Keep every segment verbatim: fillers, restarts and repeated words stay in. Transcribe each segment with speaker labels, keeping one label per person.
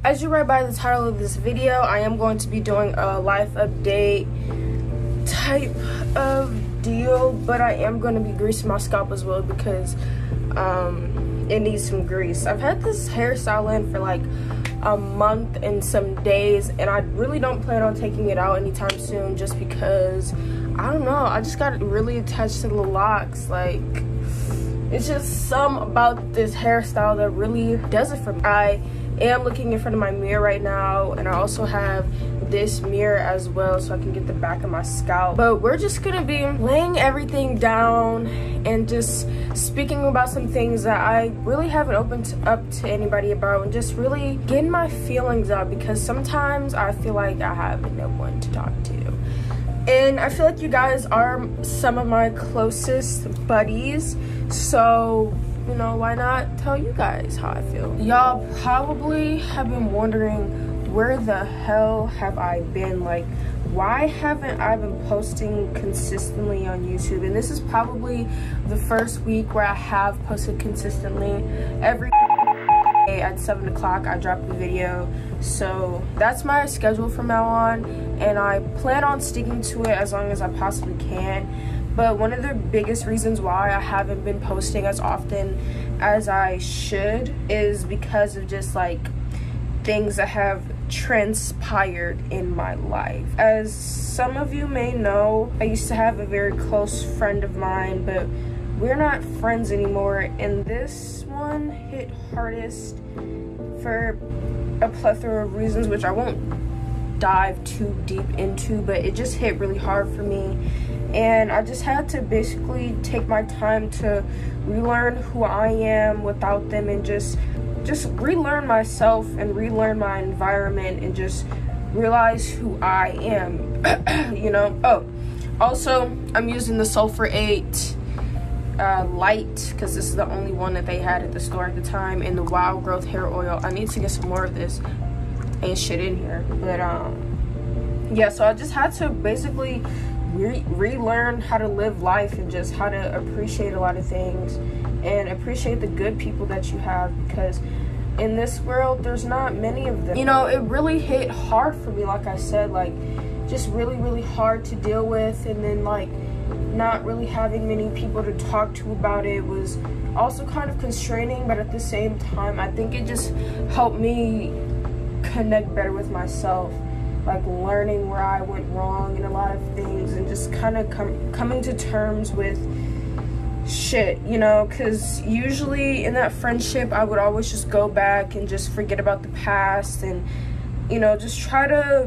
Speaker 1: As you read by the title of this video, I am going to be doing a life update type of deal, but I am going to be greasing my scalp as well because um, it needs some grease. I've had this hairstyle in for like a month and some days, and I really don't plan on taking it out anytime soon just because, I don't know, I just got really attached to the locks. Like, it's just some about this hairstyle that really does it for me. I am looking in front of my mirror right now, and I also have this mirror as well so I can get the back of my scalp. But we're just gonna be laying everything down and just speaking about some things that I really haven't opened up to anybody about, and just really getting my feelings out because sometimes I feel like I have no one to talk to. And I feel like you guys are some of my closest buddies, so you know, why not tell you guys how I feel? Y'all probably have been wondering, where the hell have I been? Like, why haven't I been posting consistently on YouTube? And this is probably the first week where I have posted consistently. Every day at seven o'clock I drop a video. So that's my schedule from now on, and I plan on sticking to it as long as I possibly can. But one of the biggest reasons why I haven't been posting as often as I should is because of just like things that have transpired in my life. As some of you may know, I used to have a very close friend of mine, but we're not friends anymore, and this one hit hardest for a plethora of reasons, which I won't dive too deep into, but it just hit really hard for me. And I just had to basically take my time to relearn who I am without them, and just just relearn myself and relearn my environment and just realize who I am. You know. Oh, also I'm using the Sulfur eight uh, light because this is the only one that they had at the store at the time, and the Wild Growth hair oil. I need to get some more of this. Ain't shit in here, but um yeah, so I just had to basically Re relearn how to live life and just how to appreciate a lot of things and appreciate the good people that you have, because in this world there's not many of them. You know, it really hit hard for me, like I said, like just really really hard to deal with, and then like not really having many people to talk to about it was also kind of constraining, but at the same time I think it just helped me connect better with myself, like learning where I went wrong in a lot of things, and just kind of com coming to terms with shit, you know, because usually in that friendship I would always just go back and just forget about the past, and you know, just try to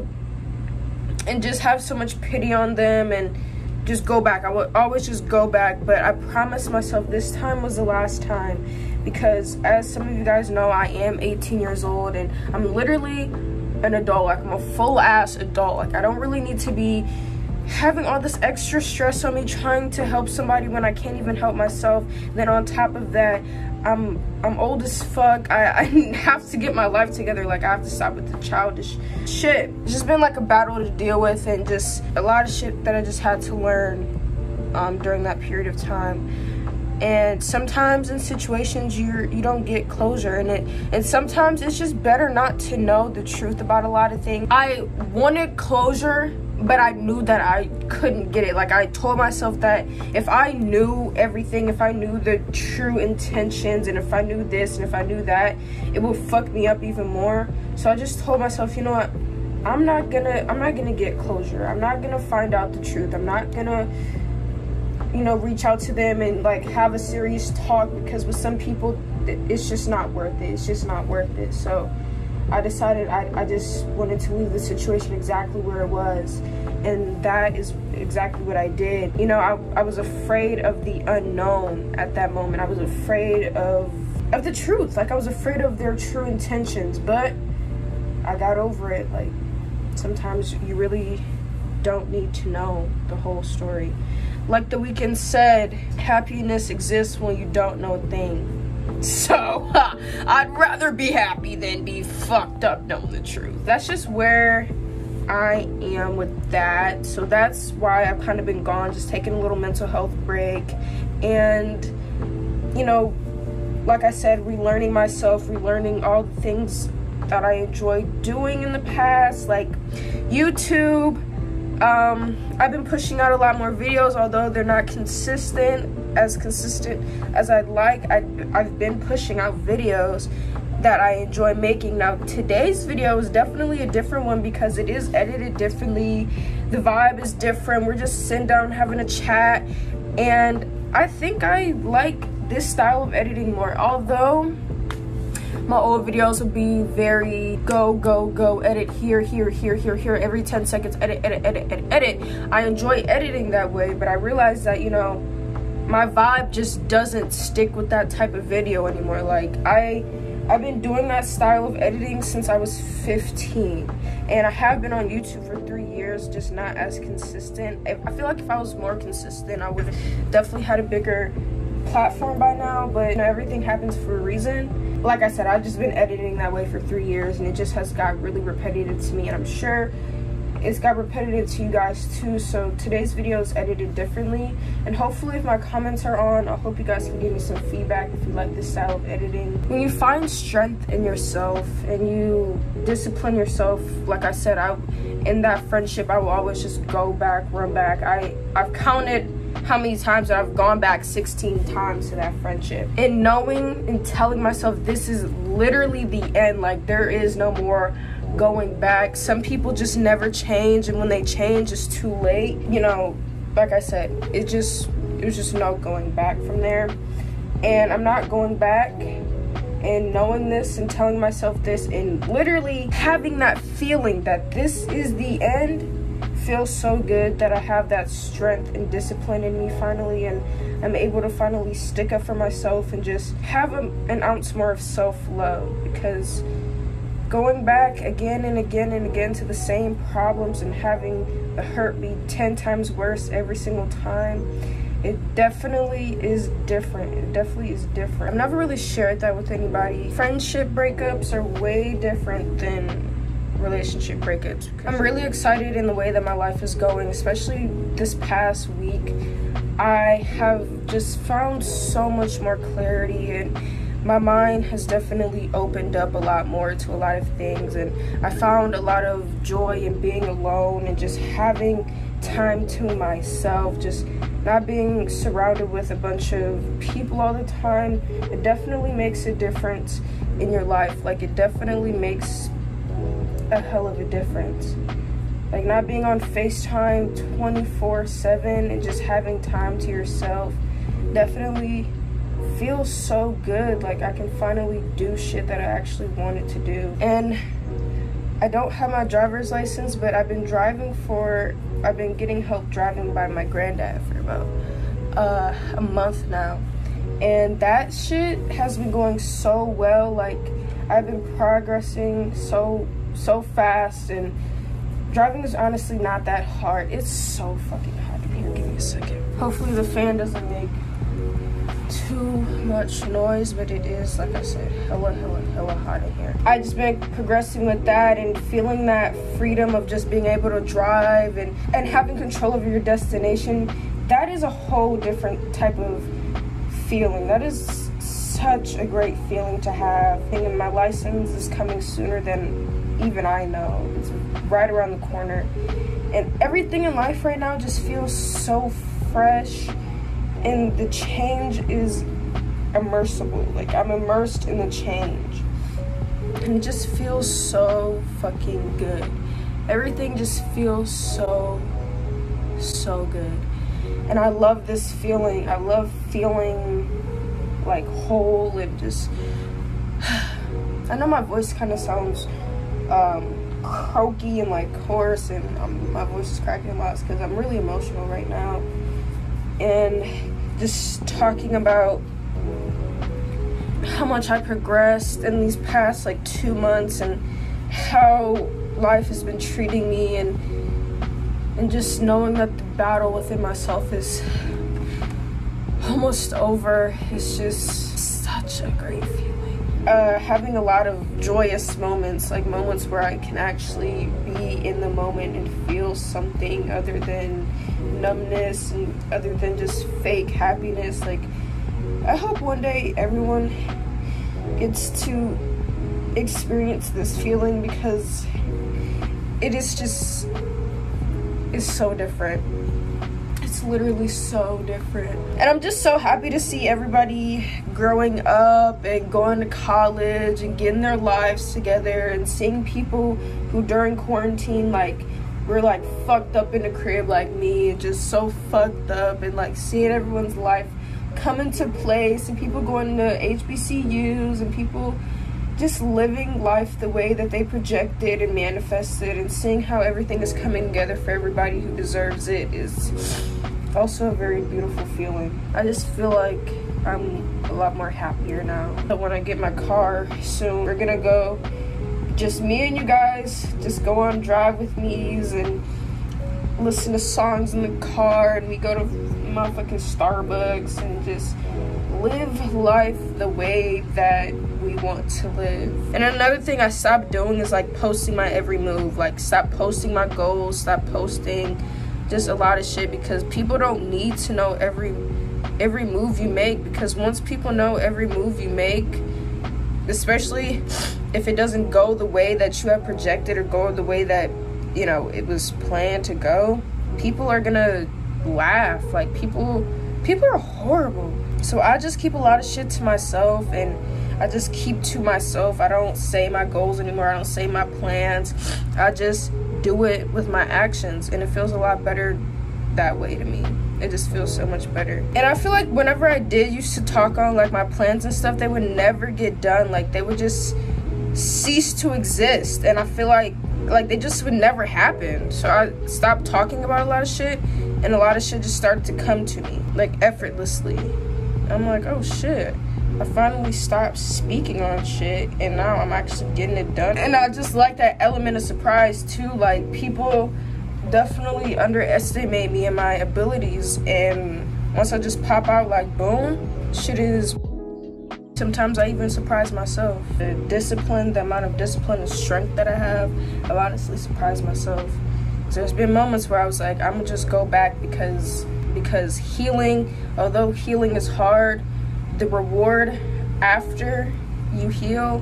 Speaker 1: and just have so much pity on them and just go back. I would always just go back, but I promised myself this time was the last time, because as some of you guys know, I am eighteen years old and I'm literally an adult. Like, I'm a full ass adult. Like, I don't really need to be having all this extra stress on me trying to help somebody when I can't even help myself. Then on top of that, I'm I'm old as fuck. I, I have to get my life together. Like, I have to stop with the childish shit. It's just been like a battle to deal with, and just a lot of shit that I just had to learn um, during that period of time. And sometimes in situations you you don't get closure, and it and sometimes it's just better not to know the truth about a lot of things. I wanted closure, but I knew that I couldn't get it. Like, I told myself that if I knew everything, if I knew the true intentions, and if I knew this and if I knew that, it would fuck me up even more. So I just told myself, you know what, I'm not gonna I'm not gonna get closure. I'm not gonna find out the truth. I'm not gonna, you know, reach out to them and like have a serious talk, because with some people it's just not worth it. It's just not worth it. So I decided I, I just wanted to leave the situation exactly where it was, and that is exactly what I did. You know, I, I was afraid of the unknown at that moment. I was afraid of of the truth. Like, I was afraid of their true intentions, but I got over it. Like, sometimes you really don't need to know the whole story. Like The Weeknd said, happiness exists when you don't know a thing. So, I'd rather be happy than be fucked up knowing the truth. That's just where I am with that. So that's why I've kind of been gone, just taking a little mental health break. And, you know, like I said, relearning myself, relearning all the things that I enjoyed doing in the past, like YouTube. Um, I've been pushing out a lot more videos, although they're not consistent, as consistent as I'd like. I, I've been pushing out videos that I enjoy making. Now, today's video is definitely a different one because it is edited differently. The vibe is different. We're just sitting down having a chat, and I think I like this style of editing more. Although my old videos would be very go, go, go, edit here, here, here, here, here, every ten seconds, edit, edit, edit, edit, edit. I enjoy editing that way, but I realized that, you know, my vibe just doesn't stick with that type of video anymore. Like, I... I've been doing that style of editing since I was fifteen, and I have been on YouTube for three years, just not as consistent. I feel like if I was more consistent, I would have definitely had a bigger platform by now, but you know, everything happens for a reason. Like I said, I've just been editing that way for three years, and it just has got really repetitive to me, and I'm sure it's got repetitive to you guys too. So today's video is edited differently, and hopefully if my comments are on, I hope you guys can give me some feedback if you like this style of editing. When you find strength in yourself and you discipline yourself, like I said, I in that friendship I will always just go back, run back. I I've counted how many times that I've gone back sixteen times to that friendship, and knowing and telling myself this is literally the end, like there is no more going back. Some people just never change, and when they change it's too late. You know, like I said, it just it was just no going back from there, and I'm not going back. And knowing this and telling myself this and literally having that feeling that this is the end feels so good, that I have that strength and discipline in me finally, and I'm able to finally stick up for myself and just have a, an ounce more of self-love. Because going back again and again and again to the same problems and having the hurt be ten times worse every single time, it definitely is different. It definitely is different. I've never really shared that with anybody. Friendship breakups are way different than relationship breakups. I'm really excited in the way that my life is going, especially this past week. I have just found so much more clarity, and my mind has definitely opened up a lot more to a lot of things, and I found a lot of joy in being alone and just having time to myself, just not being surrounded with a bunch of people all the time. It definitely makes a difference in your life. Like, it definitely makes a hell of a difference. Like, not being on FaceTime twenty-four seven and just having time to yourself definitely feels so good. Like, I can finally do shit that I actually wanted to do. And I don't have my driver's license, but I've been driving for, I've been getting help driving by my granddad for about uh, a month now. And that shit has been going so well. Like, I've been progressing so, so fast, and driving is honestly not that hard. It's so fucking hot in here. Give me a second. Hopefully the fan doesn't make too much noise, but it is, like I said, hella hella hella hot in here. I just been progressing with that and feeling that freedom of just being able to drive and and having control over your destination. That is a whole different type of feeling. That is such a great feeling to have. And my license is coming sooner than even I know. It's right around the corner, and everything in life right now just feels so fresh. And the change is immersible. Like, I'm immersed in the change, and it just feels so fucking good. Everything just feels so so good, and I love this feeling. I love feeling like whole and just I know my voice kind of sounds um croaky and like hoarse, and um, my voice is cracking a lot because I'm really emotional right now. And just talking about how much I progressed in these past like two months and how life has been treating me, and and just knowing that the battle within myself is almost over is just such a great feeling. Uh, having a lot of joyous moments, like moments where I can actually be in the moment and feel something other than numbness and other than just fake happiness. Like, I hope one day everyone gets to experience this feeling because it is just, it's so different. It's literally so different. And I'm just so happy to see everybody growing up and going to college and getting their lives together, and seeing people who during quarantine like were like fucked up in the crib like me, just so fucked up, and like seeing everyone's life come into place, and people going to H B C Us, and people just living life the way that they projected and manifested, and seeing how everything is coming together for everybody who deserves it is also a very beautiful feeling. I just feel like I'm a lot more happier now. But when I get my car soon, we're gonna go, just me and you guys, just go on drive with me's and listen to songs in the car, and we go to motherfucking Starbucks and just live life the way that we want to live. And another thing I stopped doing is like posting my every move. Like, stop posting my goals, stop posting just a lot of shit, because people don't need to know every every move you make, because once people know every move you make, especially if it doesn't go the way that you have projected or go the way that, you know, it was planned to go, people are gonna laugh. Like, people people are horrible. So I just keep a lot of shit to myself, and I just keep to myself. I don't say my goals anymore. I don't say my plans. I just do it with my actions, and it feels a lot better that way to me. It just feels so much better. And I feel like whenever I did used to talk on like my plans and stuff, they would never get done. Like, they would just cease to exist, and I feel like like they just would never happen. So I stopped talking about a lot of shit, and a lot of shit just started to come to me like effortlessly. I'm like, oh shit, I finally stopped speaking on shit, and now I'm actually getting it done. And I just like that element of surprise too. Like, people definitely underestimate me and my abilities, and once I just pop out like boom, shit is, sometimes I even surprise myself. The discipline, the amount of discipline and strength that I have, I honestly surprise myself. So there's been moments where I was like, I'm gonna just go back, because because healing, although healing is hard, the reward after you heal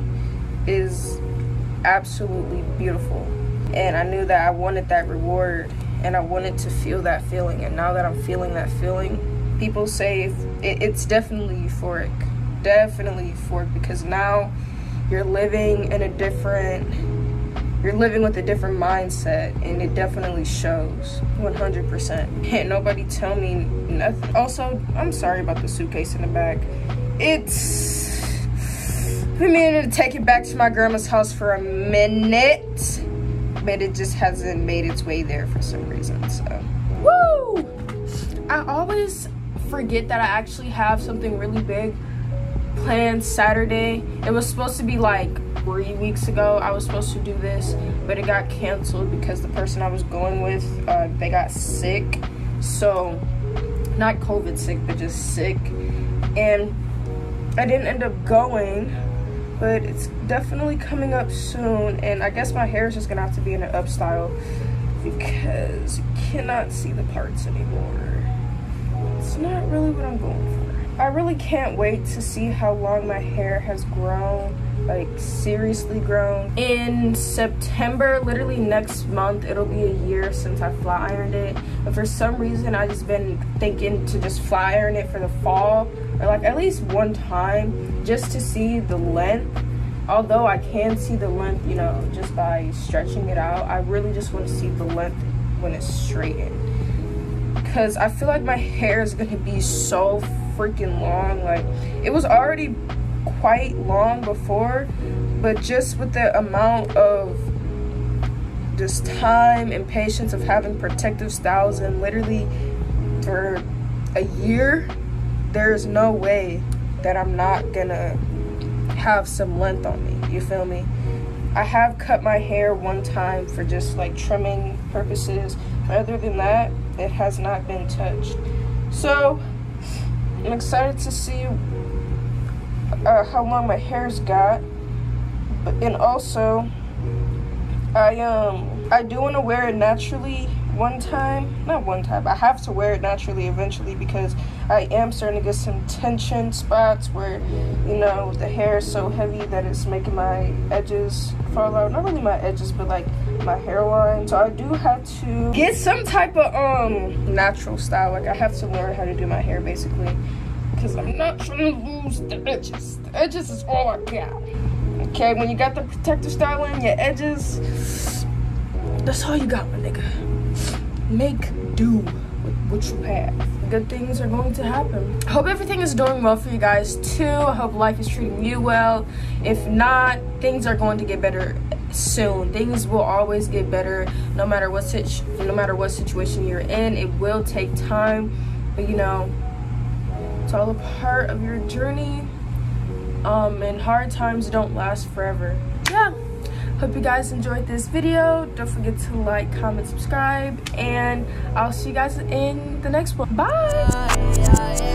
Speaker 1: is absolutely beautiful. And I knew that I wanted that reward, and I wanted to feel that feeling. And now that I'm feeling that feeling, people say it, it's definitely euphoric. Definitely euphoric, because now you're living in a different, you're living with a different mindset, and it definitely shows one hundred percent. Can't nobody tell me nothing. Also, I'm sorry about the suitcase in the back. It's been meaning to take it back to my grandma's house for a minute, but it just hasn't made its way there for some reason. So, woo! I always forget that I actually have something really big planned Saturday. It was supposed to be like three weeks ago. I was supposed to do this, but it got canceled because the person I was going with, uh, they got sick. So, not COVID sick, but just sick. And I didn't end up going, but it's definitely coming up soon. And I guess my hair is just gonna have to be in an up style, because you cannot see the parts anymore. It's not really what I'm going for. I really can't wait to see how long my hair has grown, like seriously grown. In September, literally next month, it'll be a year since I flat ironed it. But for some reason, I just been thinking to just flat iron it for the fall, or like at least one time, just to see the length. Although I can see the length, you know, just by stretching it out, I really just want to see the length when it's straightened. Because I feel like my hair is gonna be so freaking long. Like, it was already quite long before, but just with the amount of just time and patience of having protective styles, and literally for a year, there's no way that I'm not gonna have some length on me. You feel me? I have cut my hair one time for just like trimming purposes. Other than that, it has not been touched. So I'm excited to see uh, how long my hair's got. But and also, I um I do want to wear it naturally one time. Not one time. I have to wear it naturally eventually, because I am starting to get some tension spots where, you know, the hair is so heavy that it's making my edges fall out. Not really my edges, but like my hairline. So I do have to get some type of um natural style. Like I have to learn how to do my hair basically, because I'm not trying to lose the edges. The edges is all I got. Okay, when you got the protective style in your edges, that's all you got, my nigga. Make do with what you have. Good things are going to happen. I hope everything is doing well for you guys too. I hope life is treating you well. If not, things are going to get better soon. Things will always get better no matter what situ no matter what situation you're in. It will take time, but you know, it's all a part of your journey. Um, and hard times don't last forever. Yeah. Hope you guys enjoyed this video. Don't forget to like, comment, subscribe, and I'll see you guys in the next one. Bye.